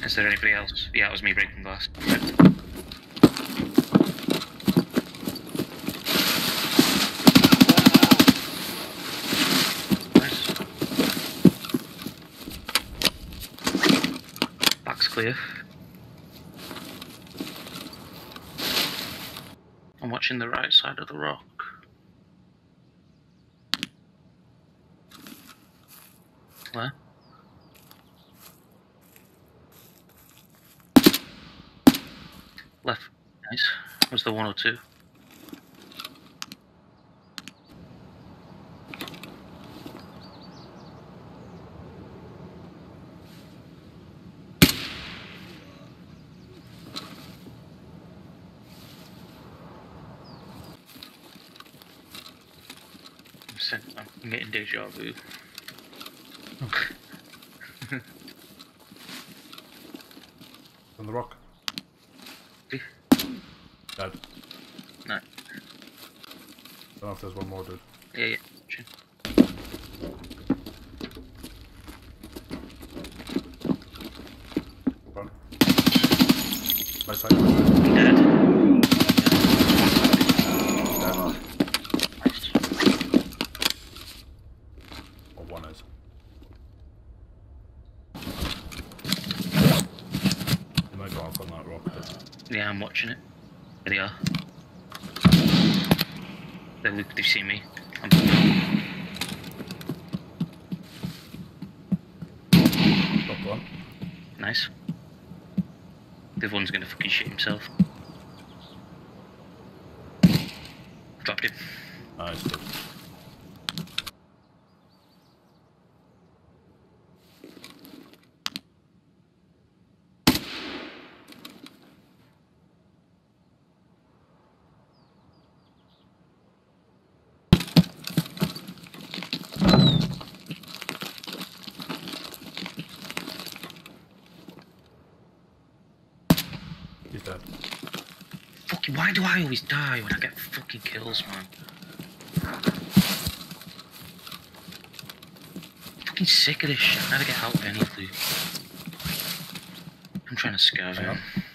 Is there anybody else? Yeah, it was me breaking glass. Nice. Back's clear. I'm watching the right side of the rock. Where? Left. Nice. Was the 102? I'm getting deja vu. On the rock. See? Dead. No. Don't know if there's one more, dude. Yeah. Sure. Run. My side. Dead. Dead. Nice. Or one is. You might go off on that rock. Yeah, I'm watching it. There they are. They've seen me. Drop one. Nice. The other one's gonna fucking shit himself. Dropped him. Nice, dude. He's dead. Fucking, why do I always die when I get fucking kills, man? Fucking sick of this shit. I never get out of any of these. I'm trying to scare Hang him. on.